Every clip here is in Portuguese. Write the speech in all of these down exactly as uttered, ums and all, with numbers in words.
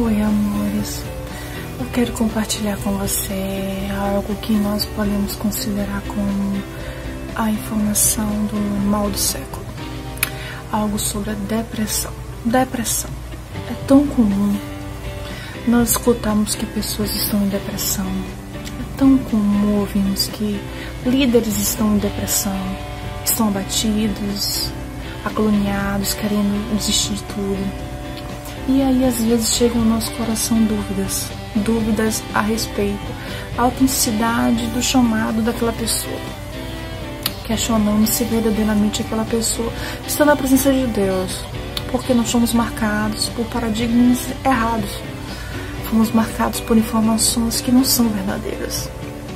Oi, amores, eu quero compartilhar com você algo que nós podemos considerar como a informação do mal do século. Algo sobre a depressão. Depressão. É tão comum nós escutarmos que pessoas estão em depressão. É tão comum ouvirmos que líderes estão em depressão, estão abatidos, agoniados, querendo desistir de tudo. E aí às vezes chegam ao nosso coração dúvidas, dúvidas a respeito da autenticidade do chamado daquela pessoa. Questionamos se verdadeiramente aquela pessoa está na presença de Deus, porque nós somos marcados por paradigmas errados. Fomos marcados por informações que não são verdadeiras.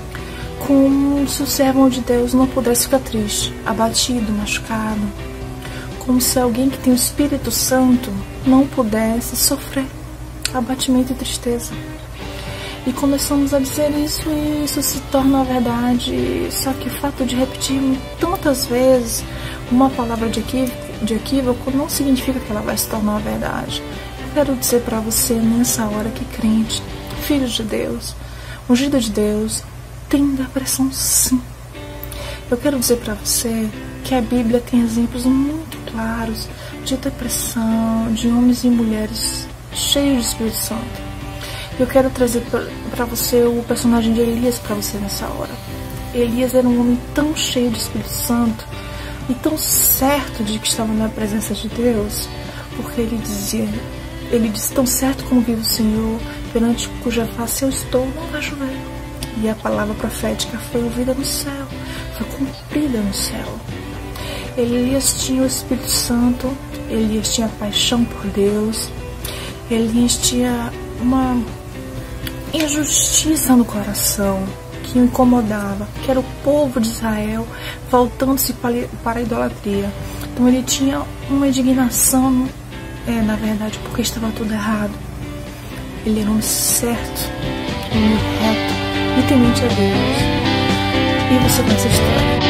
Como se o servo de Deus não pudesse ficar triste, abatido, machucado. Como se alguém que tem o Espírito Santo não pudesse sofrer abatimento e tristeza. E começamos a dizer isso e isso se torna verdade. Só que o fato de repetir tantas vezes uma palavra de equívoco, de equívoco não significa que ela vai se tornar verdade. Eu quero dizer para você nessa hora que crente, filho de Deus, ungido de Deus, tem depressão sim. Eu quero dizer para você que a Bíblia tem exemplos muito claros de depressão, de homens e mulheres cheios de Espírito Santo. Eu quero trazer para você o personagem de Elias para você nessa hora. Elias era um homem tão cheio de Espírito Santo e tão certo de que estava na presença de Deus, porque ele dizia, ele disse, tão certo como vive o Senhor, perante cuja face eu estou, não vai chover. E a palavra profética foi ouvida no céu, foi cumprida no céu. Elias tinha o Espírito Santo, Elias tinha paixão por Deus, Elias tinha uma injustiça no coração que o incomodava, que era o povo de Israel voltando-se para a idolatria. Então ele tinha uma indignação, é, na verdade, porque estava tudo errado. Ele era um homem certo, um homem reto, e temente a Deus. E você conhece a história.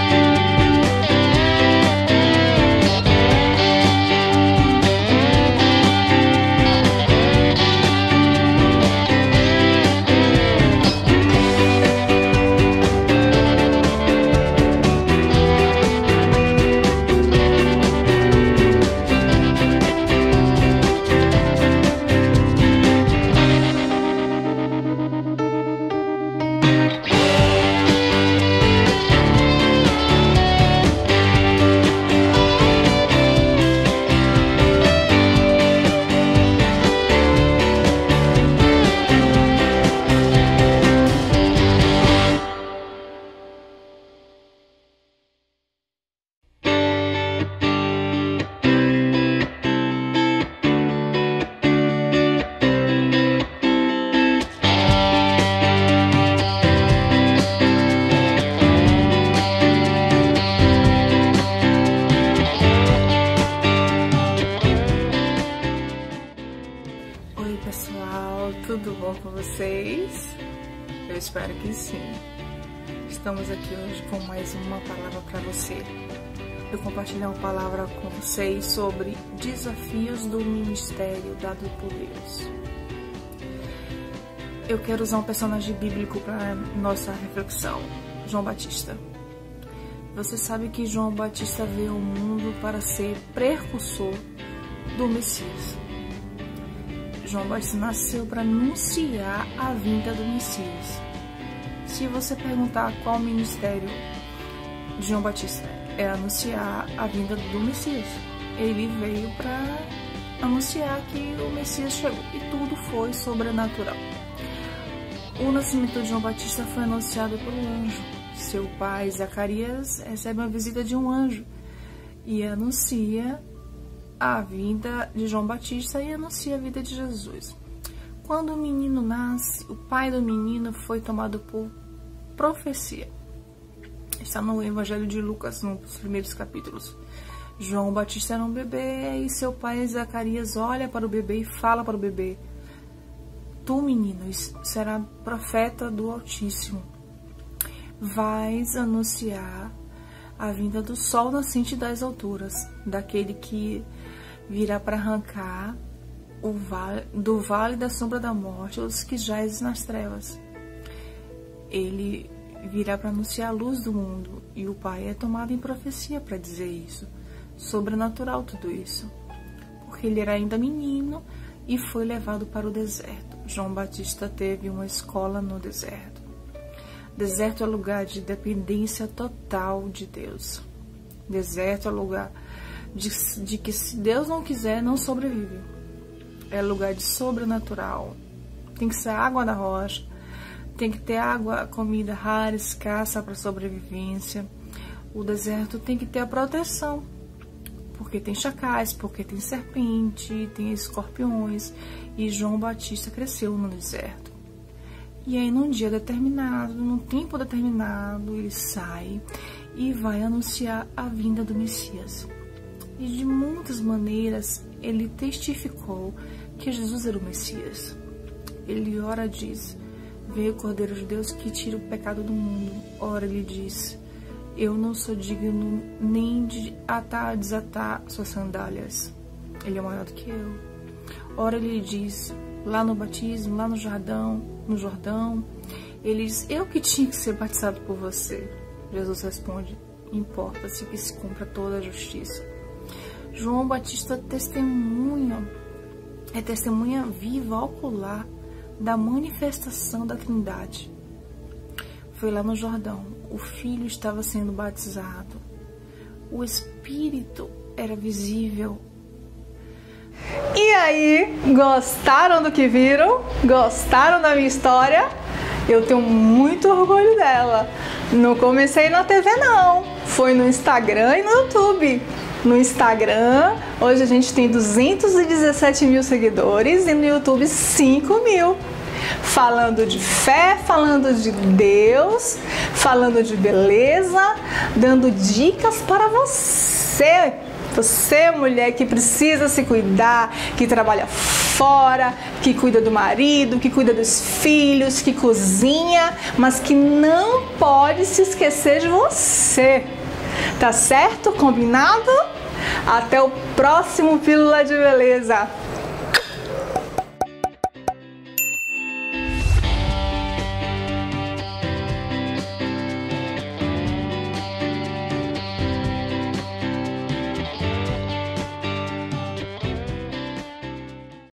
Tudo bom com vocês? Eu espero que sim. Estamos aqui hoje com mais uma palavra para você. Eu compartilhar uma palavra com vocês sobre desafios do ministério dado por Deus. Eu quero usar um personagem bíblico para nossa reflexão, João Batista. Você sabe que João Batista veio ao mundo para ser precursor do Messias. João Batista nasceu para anunciar a vinda do Messias. Se você perguntar qual o ministério de João Batista, é anunciar a vinda do Messias. Ele veio para anunciar que o Messias chegou e tudo foi sobrenatural. O nascimento de João Batista foi anunciado por um anjo. Seu pai, Zacarias, recebe uma visita de um anjo e anuncia a vinda de João Batista e anuncia a vida de Jesus. Quando o menino nasce, o pai do menino foi tomado por profecia. Está no Evangelho de Lucas, nos primeiros capítulos. João Batista era um bebê e seu pai Zacarias olha para o bebê e fala para o bebê: tu, menino, será profeta do Altíssimo. Vais anunciar a vinda do sol nascente das alturas, daquele que virá para arrancar o vale, do vale da sombra da morte, os que jazem nas trevas. Ele virá para anunciar a luz do mundo, e o Pai é tomado em profecia para dizer isso. Sobrenatural tudo isso. Porque ele era ainda menino e foi levado para o deserto. João Batista teve uma escola no deserto. Deserto é lugar de dependência total de Deus. Deserto é lugar de, de que se Deus não quiser, não sobrevive. É lugar de sobrenatural. Tem que ser água da rocha. Tem que ter água, comida rara, escassa para sobrevivência. O deserto tem que ter a proteção. Porque tem chacais, porque tem serpente, tem escorpiões. E João Batista cresceu no deserto. E aí, num dia determinado, num tempo determinado, ele sai e vai anunciar a vinda do Messias. E de muitas maneiras, ele testificou que Jesus era o Messias. Ele ora diz: veio o Cordeiro de Deus que tira o pecado do mundo. Ora, ele diz: eu não sou digno nem de atar, desatar suas sandálias. Ele é maior do que eu. Ora, ele diz, lá no batismo, lá no Jordão, no Jordão, ele diz: eu que tinha que ser batizado por você. Jesus responde: importa-se que se cumpra toda a justiça. João Batista testemunha, é testemunha viva, ocular, da manifestação da Trindade. Foi lá no Jordão, o Filho estava sendo batizado, o Espírito era visível. E aí, gostaram do que viram? Gostaram da minha história? Eu tenho muito orgulho dela. Não comecei na T V não, foi no Instagram e no YouTube. No Instagram, hoje a gente tem duzentos e dezessete mil seguidores e no YouTube cinco mil. Falando de fé, falando de Deus, falando de beleza, dando dicas para você. Você, mulher que precisa se cuidar, que trabalha fora, que cuida do marido, que cuida dos filhos, que cozinha, mas que não pode se esquecer de você. Tá certo? Combinado? Até o próximo Pílula de Beleza.